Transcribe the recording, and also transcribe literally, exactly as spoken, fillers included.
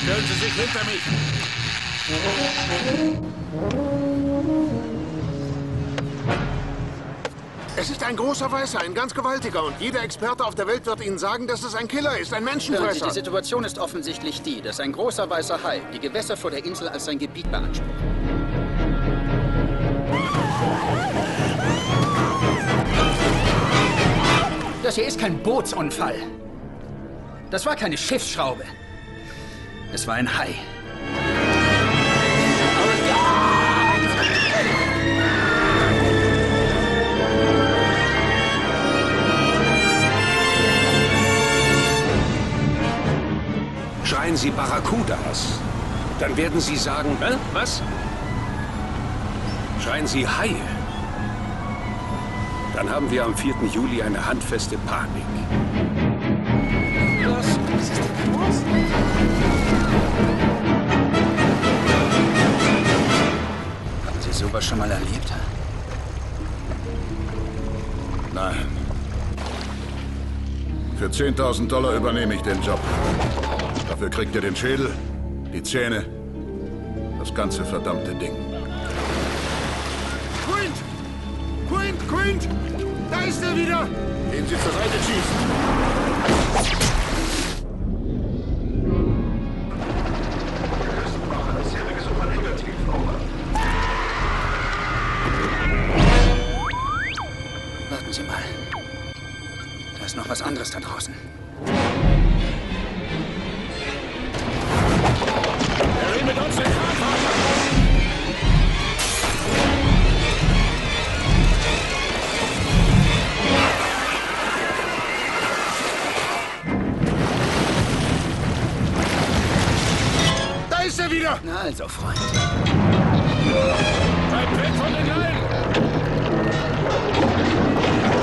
Stellen Sie sich hinter mich! Es ist ein großer Weißer, ein ganz gewaltiger. Und jeder Experte auf der Welt wird Ihnen sagen, dass es ein Killer ist, ein Hören Sie, Menschenfresser. die Situation ist offensichtlich die, dass ein großer weißer Hai die Gewässer vor der Insel als sein Gebiet beansprucht. Das hier ist kein Bootsunfall. Das war keine Schiffsschraube. Es war ein Hai. Schreien Sie Barracudas, dann werden Sie sagen, hä? Was? Schreien Sie Haie, dann haben wir am vierten Juli eine handfeste Panik. Was? Was ist denn los? Haben Sie sowas schon mal erlebt? Nein. Für zehntausend Dollar übernehme ich den Job. Dafür kriegt ihr den Schädel, die Zähne, das ganze verdammte Ding. Quint! Quint! Quint! Da ist er wieder! Gehen Sie zur Seite, Chief! Warten Sie mal. Da ist noch was anderes da draußen. Er will mit uns den Kran fahren! Da ist er wieder! Na also, Freund. Bleibt weg von den Leinen!